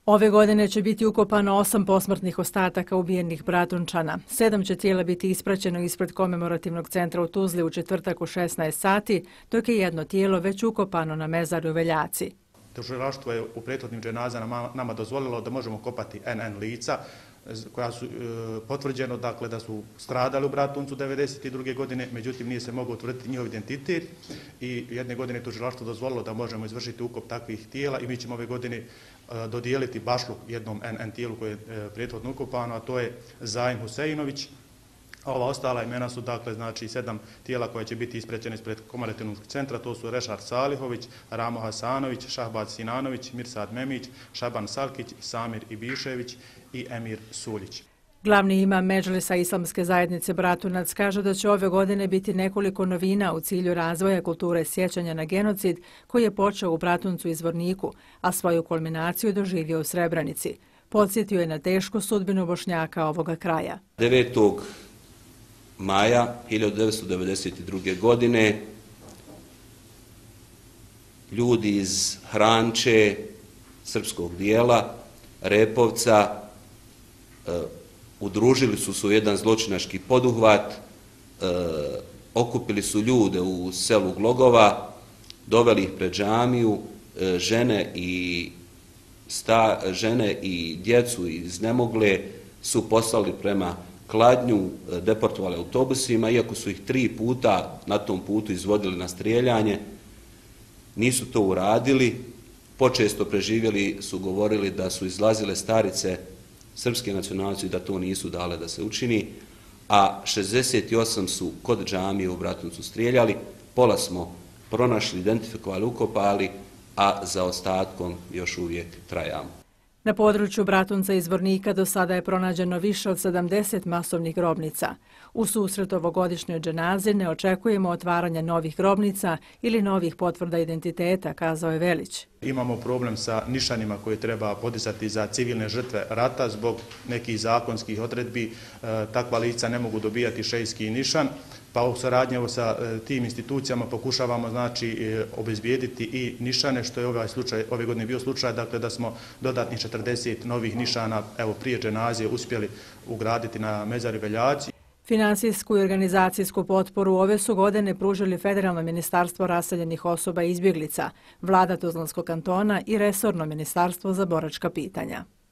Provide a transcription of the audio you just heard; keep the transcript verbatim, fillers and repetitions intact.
Ove godine će biti ukopano osam posmrtnih ostataka ubijenih Bratunčana. Sedam će tijela biti ispraćeno ispred komemorativnog centra u Tuzli u četvrtak u šesnaest sati, dok je jedno tijelo već ukopano na mezari u Veljaci. Tužilaštvo je u prethodnim dženazama nama dozvolilo da možemo kopati en en lica koja su e, potvrđeno dakle, da su stradali u Bratuncu devedeset druge godine, međutim nije se mogao utvrditi njihov identitet i jedne godine je tužilaštvo dozvolilo da možemo izvršiti ukop takvih tijela i mi ćemo ove godine e, dodijeliti bašlu jednom en en tijelu koje je e, prethodno ukopano, a to je Zajin Huseinović. Ova ostala imena su dakle znači sedam tijela koja će biti isprećene ispred komemorativnog centra, to su Rešar Salihović, Ramo Hasanović, Šahbaz Sinanović, Mirsad Memić, Šaban Salkić, Samir Ibišević i Emir Suljić. Glavni imam Medžlisa Islamske zajednice Bratunac kaže da će ove godine biti nekoliko novina u cilju razvoja kulture sjećanja na genocid koji je počeo u Bratuncu i Zvorniku, a svoju kulminaciju doživio u Srebrenici. Podsjetio je na tešku sudbinu Bošnjaka ovoga kraja. devetog maja hiljadu devetsto devedeset druge. godine ljudi iz Hranče, srpskog dijela, Repovca, e, udružili su se u jedan zločinački poduhvat, e, okupili su ljude u selu Glogova, doveli ih pred džamiju, e, žene i sta, žene i djecu iznemogle su poslali prema Kladnju, deportovali autobusima, iako su ih tri puta na tom putu izvodili na strijeljanje, nisu to uradili, počesto preživjeli su govorili da su izlazile starice srpske nacionalnosti i da to nisu dale da se učini, a šezdeset osam su kod džamije u Bratuncu strijeljali, pola smo pronašli, identifikovali, ukopali, a za ostatkom još uvijek trajamo. Na području Bratunca i Zvornika do sada je pronađeno više od sedamdeset masovnih grobnica. U susret ovogodišnjoj dženazi ne očekujemo otvaranje novih grobnica ili novih potvrda identiteta, kazao je Velić. Imamo problem sa nišanima koje treba podizati za civilne žrtve rata zbog nekih zakonskih odredbi. E, takva lica ne mogu dobijati šejski nišan, pa u saradnji sa e, tim institucijama pokušavamo znači e, obezbijediti i nišane, što je ovaj slučaj, ove godine bio slučaj, dakle da smo dodatnih četrdeset novih nišana evo prije dženazije uspjeli ugraditi na mezari Veljaci. Finansijsku i organizacijsku potporu ove su godine pružili Federalno ministarstvo raseljenih osoba i izbjeglica, vlada Tuzlanskog kantona i resorno ministarstvo za boračka pitanja.